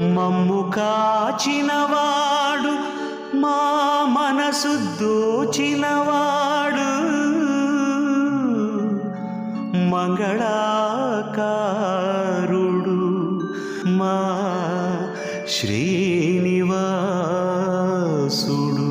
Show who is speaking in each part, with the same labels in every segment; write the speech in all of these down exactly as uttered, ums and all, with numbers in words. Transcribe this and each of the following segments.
Speaker 1: మమ్ము కాచినవాడు మా మనసు దోచినవాడు మంగళాకారుడు మా శ్రీనివాసుడు.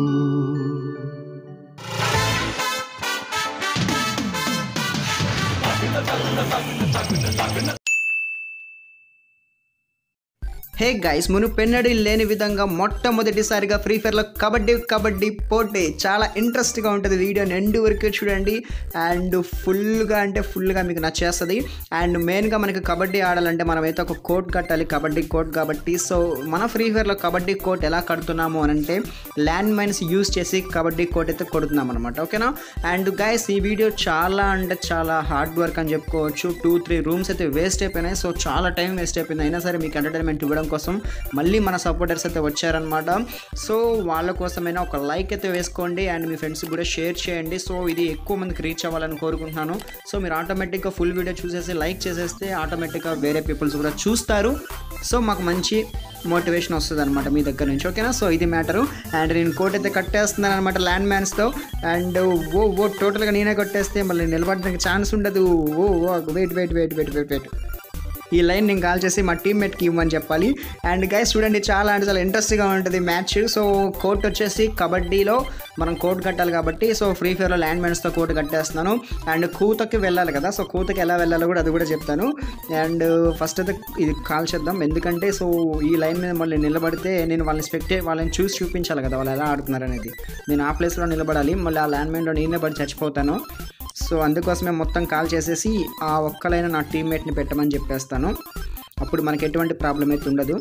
Speaker 2: హే గైస్, మునుపెన్నడూ లేని విధంగా మొట్టమొదటిసారిగా ఫ్రీ ఫైర్లో కబడ్డీ కబడ్డీ పోటీ. చాలా ఇంట్రెస్ట్గా ఉంటుంది. వీడియోని ఎండ్ వరకు చూడండి అండ్ ఫుల్గా అంటే ఫుల్గా మీకు నచ్చేస్తుంది. అండ్ మెయిన్గా మనకి కబడ్డీ ఆడాలంటే మనమైతే ఒక కోట్ కట్టాలి, కబడ్డీ కోట్ కాబట్టి. సో మన ఫ్రీ ఫైర్లో కబడ్డీ కోట్ ఎలా కడుతున్నాము అని అంటే ల్యాండ్ మైన్స్ యూజ్ చేసి కబడ్డీ కోట్ అయితే కొడుతున్నాం అనమాట. ఓకేనా? అండ్ గైస్, ఈ వీడియో చాలా అంటే చాలా హార్డ్ వర్క్ అని చెప్పుకోవచ్చు. టూ త్రీ రూమ్స్ అయితే వేస్ట్ అయిపోయినాయి. సో చాలా టైం వేస్ట్ అయిపోయింది. అయినా సరే మీకు ఎంటర్టైన్మెంట్ ఇవ్వడం కోసం మళ్ళీ మన సపోర్టర్స్ అయితే వచ్చారనమాట. సో వాళ్ళ కోసమైనా ఒక లైక్ అయితే వేసుకోండి అండ్ మీ ఫ్రెండ్స్కి కూడా షేర్ చేయండి. సో ఇది ఎక్కువ మందికి రీచ్ అవ్వాలని కోరుకుంటున్నాను. సో మీరు ఆటోమేటిక్గా ఫుల్ వీడియో చూసేసి లైక్ చేసేస్తే ఆటోమేటిక్గా వేరే పీపుల్స్ కూడా చూస్తారు. సో మాకు మంచి మోటివేషన్ వస్తుంది అనమాట మీ దగ్గర నుంచి. ఓకేనా? సో ఇది మ్యాటరు. అండ్ నేను కోట్ అయితే కట్టేస్తున్నాను అనమాట ల్యాండ్ మ్యాన్స్తో. అండ్ ఓ ఓ టోటల్గా నేనే కట్టేస్తే మళ్ళీ నిలబడడానికి ఛాన్స్ ఉండదు. Oh oh wait wait wait wait wait wait ఈ లైన్ నేను కాల్ చేసి మా టీమ్మేట్కి ఇవ్వమని చెప్పాలి. అండ్ గైస్ చూడండి, చాలా అంటే చాలా ఇంట్రెస్టింగ్గా ఉంటుంది మ్యాచ్. సో కోర్ట్ వచ్చేసి కబడ్డీలో మనం కోర్ట్ కట్టాలి కాబట్టి సో ఫ్రీ ఫైర్లో ల్యాండ్ మ్యాన్స్తో కోర్ట్ కట్టేస్తున్నాను. అండ్ కూతకి వెళ్ళాలి కదా, సో కూతకి ఎలా వెళ్ళాలో కూడా అది కూడా చెప్తాను. అండ్ ఫస్ట్ అయితే ఇది కాల్ చేద్దాం, ఎందుకంటే సో ఈ లైన్ మీద మళ్ళీ నిలబడితే నేను వాళ్ళని స్పెక్టే వాళ్ళని చూసి చూపించాలి కదా వాళ్ళు ఎలా ఆడుతున్నారు అనేది. నేను ఆ ప్లేస్లో నిలబడాలి, మళ్ళీ ఆ ల్యాండ్ మైన్లో నేనే పడి చచ్చిపోతాను. సో అందుకోసమే మొత్తం కాల్ చేసేసి ఆ ఒక్కలైనా నా టీమ్మేట్ని పెట్టమని చెప్పేస్తాను. అప్పుడు మనకి ఎటువంటి ప్రాబ్లం అయితే ఉండదు.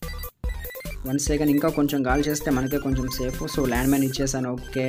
Speaker 2: వన్ సెకండ్ ఇంకా కొంచెం కాల్ చేస్తే మనకే కొంచెం సేఫ్. సో ల్యాండ్ మ్యాన్ ఇచ్చేసాను. ఓకే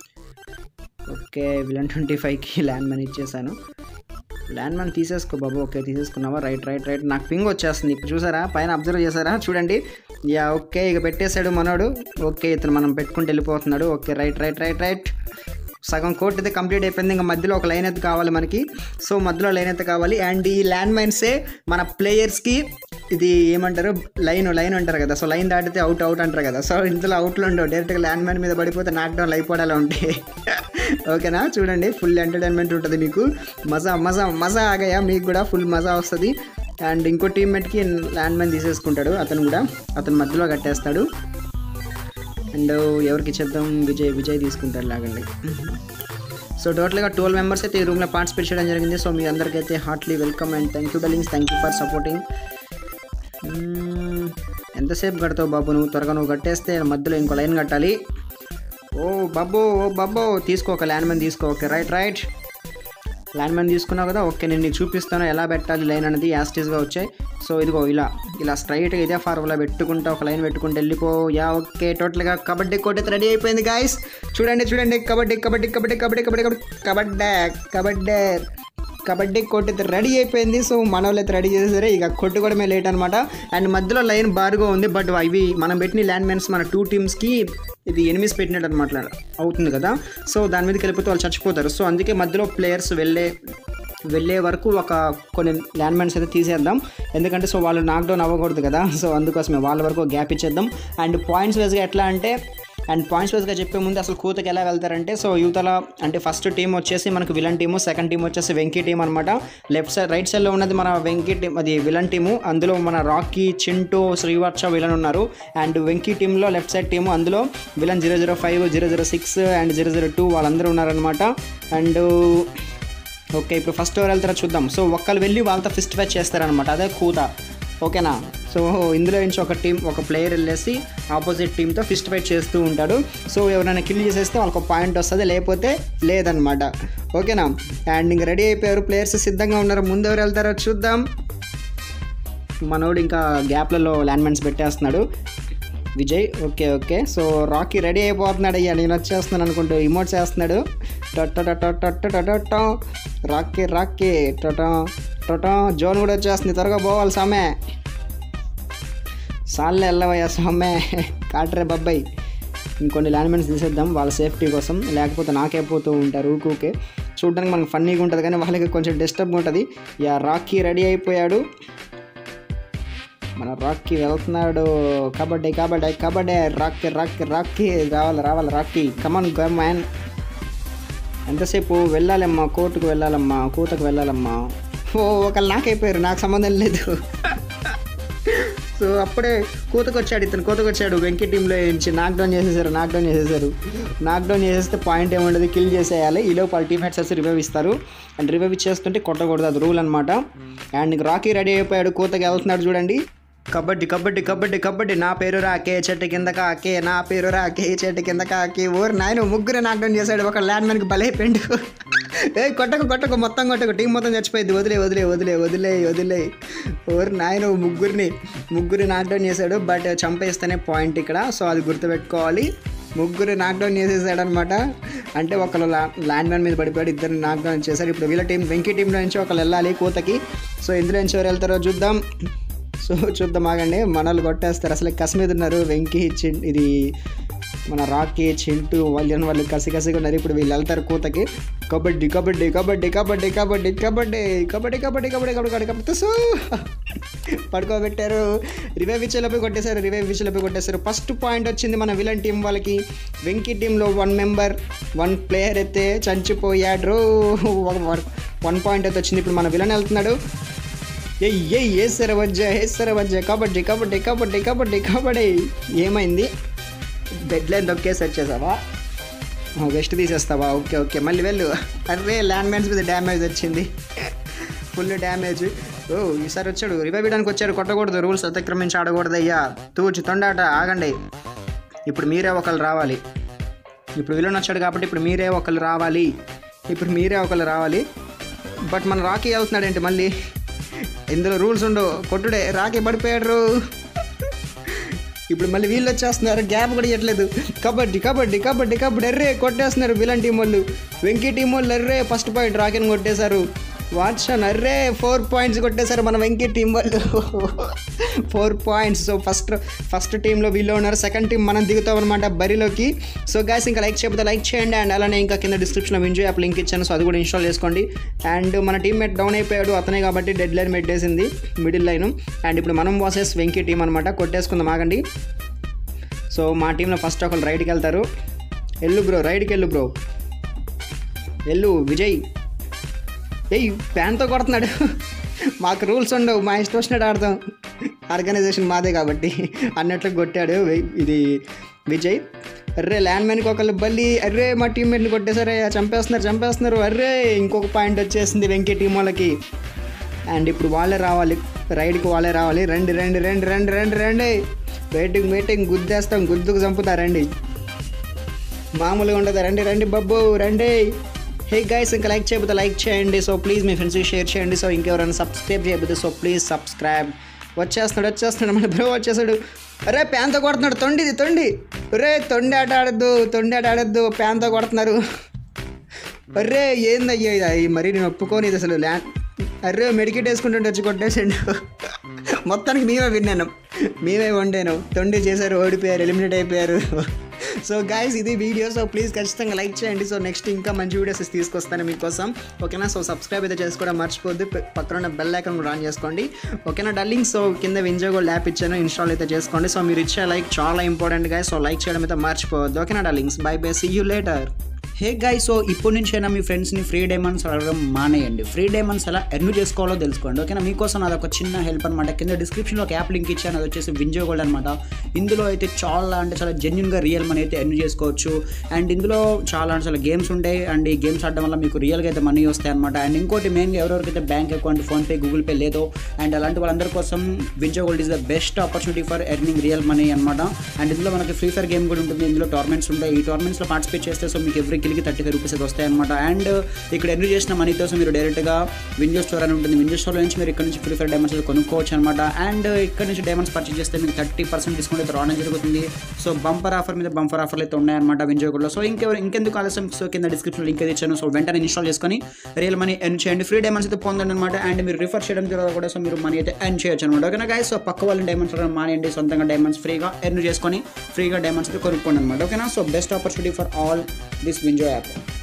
Speaker 2: ఓకే విలన్ ట్వంటీ ఫైవ్కి ల్యాండ్ మ్యాన్ ఇచ్చేసాను. ల్యాండ్ మ్యాన్ తీసేసుకో బాబు. ఓకే తీసేసుకున్నావా? రైట్ రైట్ రైట్ నాకు పింగ్ వచ్చేస్తుంది ఇప్పుడు. చూసారా పైన అబ్జర్వ్ చేశారా? చూడండి. యా ఓకే ఇక పెట్టేశాడు మనోడు. ఓకే ఇతను మనం పెట్టుకుంటూ వెళ్ళిపోతున్నాడు. Okay right right right right సగం కోర్ట్ అయితే కంప్లీట్ అయిపోయింది. ఇంకా మధ్యలో ఒక లైన్ అయితే కావాలి మనకి. సో మధ్యలో లైన్ అయితే కావాలి. అండ్ ఈ ల్యాండ్ మైన్సే మన ప్లేయర్స్కి ఇది ఏమంటారు లైన్ లైన్ అంటారు కదా. సో లైన్ దాటితే అవుట్ అవుట్ అంటారు కదా. సో ఇందులో అవుట్లో ఉండవు, డైరెక్ట్గా ల్యాండ్ మైన్ మీద పడిపోతే నాక్ డౌన్ అయిపోవడాలా ఉంటాయి. ఓకేనా? చూడండి ఫుల్ ఎంటర్టైన్మెంట్ ఉంటుంది మీకు. మజా మజా మజా ఆగాయా మీకు కూడా? ఫుల్ మజా వస్తుంది. అండ్ ఇంకో టీమ్మేట్కి ల్యాండ్ మైన్ తీసేసుకుంటాడు అతను కూడా. అతను మధ్యలో కట్టేస్తాడు. అండ్ ఎవరికి ఇచ్చేద్దాం? విజయ్ విజయ్ తీసుకుంటారు లాగండి. సో టోటల్గా ట్వెల్వ్ మెంబర్స్ అయితే ఈ రూమ్లో పార్టిసిపేట్ చేయడం జరిగింది. సో మీ అందరికైతే heartly welcome and thank you darlings, thank you for supporting. ఎంతసేపు కడతావు బాబు నువ్వు? త్వరగా నువ్వు కట్టేస్తే మధ్యలో ఇంకో లైన్ కట్టాలి. ఓ బాబో ఓ బాబో తీసుకో, ఒక ల్యాండ్ మ్యాన్ తీసుకో. Okay right right land man తీసుకున్నావు కదా. ఓకే నేను నీకు చూపిస్తాను ఎలా పెట్టాలి లైన్ అనేది. యాస్టీస్గా వచ్చాయి. సో ఇదిగో ఇలా ఇలా స్ట్రైట్గా ఇదే ఫార్ములా పెట్టుకుంటా ఒక లైన్ పెట్టుకుంటూ వెళ్ళిపో. యా ఓకే టోటల్గా కబడ్డీ కోట్ అయితే రెడీ అయిపోయింది గాయస్. చూడండి చూడండి కబడ్డీ కబడ్డీ కబడ్డీ కబడ్డీ కబడ్డీ కబడ్డీ కబడ్డీ కబడ్డీ కోట్ అయితే రెడీ అయిపోయింది. సో మన వాళ్ళు అయితే రెడీ చేసేసరే ఇక కొట్టుకోవడమే లేట్ అనమాట. అండ్ మధ్యలో లైన్ బారుగా ఉంది, బట్ ఇవి మనం పెట్టిన ల్యాండ్ మైన్స్ మన టూ టీమ్స్కి ఇది ఎనిమిస్ పెట్టినట్టు అనమాట అవుతుంది కదా. సో దాని మీదకి వెళ్ళిపోతే వాళ్ళు చచ్చిపోతారు. సో అందుకే మధ్యలో ప్లేయర్స్ వెళ్ళే వెళ్ళే వరకు ఒక కొన్ని ల్యాండ్ మైన్స్ అయితే తీసేద్దాం, ఎందుకంటే సో వాళ్ళు నాక్డౌన్ అవ్వకూడదు కదా. సో అందుకోసమే వాళ్ళ వరకు గ్యాప్ ఇచ్చేద్దాం. అండ్ పాయింట్స్ వైజ్గా ఎట్లా అంటే అండ్ పాయింట్స్ వైజ్గా చెప్పే ముందు అసలు కూతకి ఎలా వెళ్తారంటే సో యువతల అంటే ఫస్ట్ టీం వచ్చేసి మనకు విలన్ టీము, సెకండ్ టీం వచ్చేసి వెంకీ టీం అనమాట. లెఫ్ట్ సైడ్ రైట్ సైడ్లో ఉన్నది మన వెంకీ టీం, అది విలన్ టీము. అందులో మన రాకీ, చింటూ, శ్రీవర్చ విలన్ ఉన్నారు. అండ్ వెంకీ టీంలో లెఫ్ట్ సైడ్ టీము, అందులో villain zero zero five zero zero six and zero zero two వాళ్ళందరూ ఉన్నారనమాట. అండ్ ఓకే ఇప్పుడు ఫస్ట్ ఎవరు వెళ్తారో చూద్దాం. సో ఒక్కరు వెళ్ళి వాళ్ళతో ఫిస్ట్ ఫైట్ చేస్తారనమాట, అదే కూత. ఓకేనా? సో ఇందులో నుంచి ఒక టీం ఒక ప్లేయర్ వెళ్ళేసి ఆపోజిట్ టీంతో ఫిస్ట్ ఫైట్ చేస్తూ ఉంటాడు. సో ఎవరైనా కిల్ చేసేస్తే వాళ్ళకి ఒక పాయింట్ వస్తుంది, లేకపోతే లేదనమాట. ఓకేనా? అండ్ ఇంక రెడీ అయిపోయారు, ప్లేయర్స్ సిద్ధంగా ఉన్నారు. ముందు ఎవరు వెళ్తారో చూద్దాం. మనోడు ఇంకా గ్యాప్లలో ల్యాండ్ మైన్స్ పెట్టేస్తున్నాడు Vijay. Okay okay so Rocky ready అయిపోతున్నాడు. అయ్యా నేను వచ్చేస్తున్నాను అనుకుంటూ ఇమోట్స్ వేస్తున్నాడు. టొట్టొట్టొట్టొట్టొట్టొట్టొట్టొ రాకీ రాకీ టొటో టొటో జోన్ కూడా వచ్చేస్తుంది, త్వరగా పోవాలి సామే. సాల్లే వెళ్ళవయ్యా సామే, కాటరే బబ్బాయి. ఇంకొన్ని ల్యాండ్ మైన్స్ తీసేద్దాం వాళ్ళ సేఫ్టీ కోసం, లేకపోతే నాకే పోతూ ఉంటారు ఊకూకే. చూడడానికి మనకు ఫన్నీగా ఉంటుంది కానీ వాళ్ళకి కొంచెం డిస్టర్బ్గా ఉంటుంది. యా రాకీ రెడీ అయిపోయాడు. మన రాకీ వెళ్తున్నాడు. Kabaddi kabaddi kabaddi Rocky Rocky Rocky రావాలి రావాలి రాకీ కమన్ మ్యాన్. ఎంతసేపు వెళ్ళాలమ్మా, కోర్టుకు వెళ్ళాలమ్మా, కూతకు వెళ్ళాలమ్మా. ఓ ఒకళ్ళు నాకైపోయారు, నాకు సంబంధం లేదు. సో అప్పుడే కూతకు వచ్చాడు, ఇతను కూతకు వచ్చాడు. వెంకీ టీంలో నుంచి నాక్ డౌన్ చేసేసారు నాక్ డౌన్ చేసేసారు నాక్ డౌన్ చేసేస్తే పాయింట్ ఏముండదు, కిల్ చేసేయాలి. ఈలో వాళ్ళ టీమ్మేట్స్ వచ్చి రివైవ్ ఇస్తారు. అండ్ రివైవ్ ఇచ్చేస్తుంటే కొట్టకూడదు, అది రూల్ అనమాట. అండ్ రాకీ రెడీ అయిపోయాడు, కూతకి వెళ్తున్నాడు. చూడండి, కబడ్డీ కబడ్డీ కబడ్డీ కబడ్డీ నా పేరు రాకే చెట్టు కింద కాకే, నా పేరు రాకే చెట్టు కింద కాకే. ఓరు నాయన ముగ్గురు నాక్ డౌన్ చేశాడు. ఒక ల్యాండ్ మ్యాన్కి బలైపోయిండు. ఏ కొట్టకు కొట్టకు మొత్తం కొట్టకు, టీం మొత్తం చచ్చిపోయింది. వదిలే వదిలే వదిలే వదిలే వదిలే ఓరు నాయన ముగ్గురిని ముగ్గురు నాక్ డౌన్ చేశాడు. బట్ చంపేస్తేనే పాయింట్ ఇక్కడ, సో అది గుర్తుపెట్టుకోవాలి. ముగ్గురు నాక్ డౌన్ చేసేసాడు అనమాట. అంటే ఒకళ్ళు ల్యాండ్ మ్యాన్ మీద పడిపోయాడు, ఇద్దరు నాక్ డౌన్ చేశారు. ఇప్పుడు వీళ్ళ టీం వెంకీ టీంలో నుంచి ఒకళ్ళు వెళ్ళాలి కూతకి. సో ఇందులో నుంచి ఎవరు వెళ్తారో చూద్దాం. సో చూద్దాం ఆగండి, మనల్ని కొట్టేస్తారు. అసలు కసి మీద ఉన్నారు. వెంకీ చి ఇది మన రాకీ చింటూ వాళ్ళు వాళ్ళు కసి కసిగా ఉన్నారు. ఇప్పుడు వీళ్ళు వెళ్తారు కూతకి. కబడ్డీ కబడ్డీ కబడ్డీ కబడ్డీ కబడ్డీ కబడ్డీ కబడ్డీ కబడ్డీ కబడ్డీ కబడ్డీ కబడ్డీ సో పడుకోబెట్టారు. రివైవ్ ఇచ్చేలోపై కొట్టేశారు రివైవ్ ఇచ్చేలోపై కొట్టేశారు. ఫస్ట్ పాయింట్ వచ్చింది మన విలన్ టీం వాళ్ళకి. వెంకీ టీంలో వన్ మెంబర్ వన్ ప్లేయర్ అయితే చంచిపోయాడు. వన్ పాయింట్ అయితే వచ్చింది. ఇప్పుడు మన విలన్ వెళ్తున్నాడు. ఏ ఏ ఏసర వజ్జ ఏసర వజ్జ కబడ్డీ కబడ్డీ కబడ్డీ కబడ్డీ కబడ్డీ. ఏమైంది, డెడ్ లైన్ దొక్కేసి వచ్చేసావా, వెస్ట్ తీసేస్తావా? ఓకే ఓకే మళ్ళీ వెళ్ళు. అరే ల్యాండ్ మ్యాన్స్ మీద డ్యామేజ్ వచ్చింది, ఫుల్ డ్యామేజ్. ఓ ఈసారి వచ్చాడు, రివైవ్ ఇవ్వడానికి వచ్చాడు. కొట్టకూడదు, రూల్స్ అతిక్రమించి ఆడకూడదు అయ్యా. తూచి తొండాట ఆగండి. ఇప్పుడు మీరే ఒకళ్ళు రావాలి. ఇప్పుడు విలన్ వచ్చాడు కాబట్టి ఇప్పుడు మీరే ఒకళ్ళు రావాలి. ఇప్పుడు మీరే ఒకళ్ళు రావాలి. బట్ మన రాకీ వెళ్తున్నాడు ఏంటి మళ్ళీ? ఇందులో రూల్స్ ఉండవు, కొట్టుడే. రాకీ పడిపోయాడు. ఇప్పుడు మళ్ళీ వీళ్ళు వచ్చేస్తున్నారు, గ్యాప్ కూడా ఇవ్వట్లేదు. కబడ్డీ కబడ్డీ కబడ్డీ కబడ్డీ అర్రే కొట్టేస్తున్నారు విలన్ టీం వాళ్ళు. వెంకీ టీం వాళ్ళు అర్రే ఫస్ట్ పాయింట్ రాకీని కొట్టేశారు. వాట్సన్ అర్రే ఫోర్ పాయింట్స్ కొట్టేశారు మన వెంకీ టీం వాళ్ళు. Four points. So first first టీంలో వీళ్ళు ఉన్నారు, సెకండ్ టీం మనం దిగుతాం అనమాట బరిలోకి. సో గాయస్ ఇంకా లైక్ చేయకపోతే లైక్ చేయండి. అండ్ అలానే ఇంకా కింద డిస్క్రిప్షన్లో వింజో యాప్ లింక్ ఇచ్చాను, సో అది కూడా ఇన్స్టాల్ చేసుకోండి. అండ్ మన టీమ్మేట్ డౌన్ అయిపోయాడు, అతనే కాబట్టి డెడ్ లైన్ పెట్టేసింది మిడిల్ లైన్. అండ్ ఇప్పుడు మనం వాసెస్ వెంకీ టీం అనమాట. కొట్టేసుకుందాం ఆగండి. సో మా టీంలో ఫస్ట్ ఒకళ్ళు రైట్కి వెళ్తారు. ఎల్లు బ్రో, రైట్కి వెళ్ళు బ్రో, ఎల్లు విజయ్. ఏయ్ ప్యాన్తో కొడుతున్నాడు. మాకు రూల్స్ ఉండవు, మా ఇష్టం వచ్చినట్టు ఆడతాం, ఆర్గనైజేషన్ మాదే కాబట్టి అన్నట్లు కొట్టాడు ఇది విజయ్. అర్రే ల్యాండ్ మ్యాన్కి ఒకళ్ళు బల్లి. అర్రే మా టీమ్మేట్ని కొట్టేసరే, చంపేస్తున్నారు చంపేస్తున్నారు అర్రే ఇంకొక పాయింట్ వచ్చేసింది వెంకీ టీం వాళ్ళకి. అండ్ ఇప్పుడు వాళ్ళే రావాలి, రైడ్కి వాళ్ళే రావాలి. రండి రండి రండి రండి రండి రండి వెయిటింగ్ వెయిటింగ్ గుద్దేస్తాం, గుద్దుకు చంపుతారండి, మామూలుగా ఉండదు. రండి రండి బబ్బు రండి. హే గైస్ ఇంకా లైక్ చేయకపోతే లైక్ చేయండి. సో ప్లీజ్ మీ ఫ్రెండ్స్కి షేర్ చేయండి. సో ఇంకెవరైనా సబ్స్క్రైబ్ చేయకపోతే సో ప్లీజ్ సబ్స్క్రైబ్. వచ్చేస్తున్నాడు వచ్చేస్తున్నాడు మన బ్రో వచ్చేసాడు. అరే ప్యాన్తో కొడుతున్నాడు, తొండిది తొండి. అరే తొండి ఆట ఆడద్దు, తొండి ఆట ఆడద్దు, ప్యాన్తో కొడుతున్నారు. అర్రే ఏందయ్యా ఇది, మరి నేను ఒప్పుకోని ఇది అసలు ల్యాండ్. అర్రే మెడికేట్ వేసుకుంటుంటే వచ్చి కొట్టేసాడు. మొత్తానికి మేమే విన్నాను, మేమే వండాను. తొండి చేశారు, ఓడిపోయారు, ఎలిమినేట్ అయిపోయారు. సో గైస్ ఇది వీడియో. సో ప్లీజ్ ఖచ్చితంగా లైక్ చేయండి. సో నెక్స్ట్ ఇంకా మంచి వీడియోస్ తీసుకొస్తాను మీకోసం, ఓకేనా? సో సబ్స్క్రైబ్ అయితే చేసుకోవడం మర్చిపోద్దు, పక్కన ఉన్న బెల్ ఐకాన్ కూడా ఆన్ చేసుకోండి, ఓకేనా డార్లింగ్? సో కింద వింజో గోల్డ్ యాప్ ఇచ్చాను, ఇన్స్టాల్ అయితే చేసుకోండి. సో మీరు ఇచ్చే లైక్ చాలా ఇంపార్టెంట్ గైస్. సో లైక్ చేయడం అయితే మర్చిపోవద్దు, ఓకేనా డార్లింగ్స్? Bye bye, see you later.
Speaker 3: Hey guys, so ఇప్పటి నుంచైనా మీ ఫ్రెండ్స్ని ఫ్రీ డైమండ్స్ అడగడం మానేయండి. ఫ్రీ డైమండ్స్ ఎలా ఎర్న్ చేసుకోవాలో తెలుసుకోండి, ఓకేనా? మీకోసం అది ఒక చిన్న హెల్ప్ అనమాట. కింద డిస్క్రిప్షన్లో ఒక యాప్ లింక్ ఇచ్చాను, అది వచ్చేసి వింజో గోల్డ్ అనమాట. ఇందులో అయితే చాలా అంటే చాలా జెన్యున్గా రియల్ మనీ అయితే ఎర్న్ చేసుకోవచ్చు. అండ్ ఇందులో చాలా అంటే చాలా గేమ్స్ ఉంటాయి. అండ్ ఈ గేమ్స్ ఆడడం వల్ల మీకు రియల్గా అయితే మనీ వస్తాయి అనమాట. అండ్ ఇంకోటి మెయిన్గా ఎవరెవరికైతే bank account, PhonePe, Google pay లేదో అండ్ అలాంటి వాళ్ళందరి కోసం WinZO gold is the best opportunity for earning real money అనమాట. అండ్ ఇందులో మనకి ఫ్రీ ఫైర్ గేమ్ కూడా ఉంటుంది. ఇందులో టోర్నమెంట్స్ ఉంటాయి. ఈ టోర్నమెంట్స్లో పార్టిసిపేట్ చేస్తే సో మీకు ఎవ్రీ కిల్కి థర్టీ ఫైవ్ రూపీస్ వస్తాయి అనమాట. అండ్ ఇక్కడ ఎర్న్ చేసిన మనీతో మీరు డైరెక్ట్గా వింజో స్టోర్ అని ఉంటుంది. వింజో స్టోర్ నుంచి మీరు ఇక్కడ నుంచి ఫ్రీ ఫైర్ డైమండ్స్ కొనుక్కోవచ్చు అనమాట. అండ్ ఇక్కడ నుంచి డైమండ్స్ పర్చేస్ చేస్తే మీకు థర్టీ పర్సెంట్ డిస్కౌంట్ అయితే రావడం జరుగుతుంది. సో బంపర్ ఆఫర్ మీద బంపర్ ఆఫర్లు అయితే ఉన్నాయన్నమాట వింజో గోల్డ్లో. సో ఇంకెవరు ఇంకెందుకు ఆలస్యం, సో కింద డిస్క్రిప్షన్ లింక్ అయితే ఇచ్చాను. సో వెంటనే ఇన్స్టాల్ చేసుకొని రియల్ మనీ ఎర్న్ చేయండి, ఫ్రీ డైమండ్స్ అయితే పొందండి అనమాట. అండ్ మీరు రిఫర్ చేయడం ద్వారా కూడా సో మీరు మనీ అయితే ఎర్న్ చేయొచ్చు అనమాట, ఓకేనా గైస్? సో పక్క వాళ్ళని డైమండ్స్ మానేయండి, సొంతంగా డైమండ్స్ ఫ్రీగా ఎర్న్ చేసుకొని ఫ్రీగా డైమండ్స్ అయితే కొనుక్కోండి అనమాట, ఓకేనా? So best opportunity for all this WinZO app.